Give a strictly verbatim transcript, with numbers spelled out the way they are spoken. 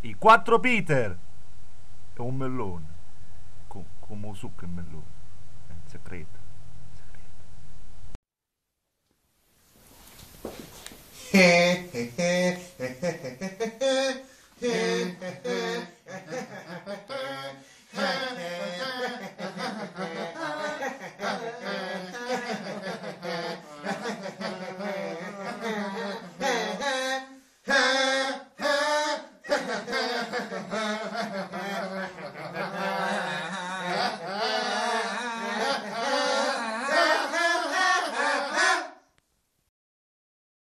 I quattro Peter e un mellone. Co- come un succo e mellone. È un segreto. Segreto.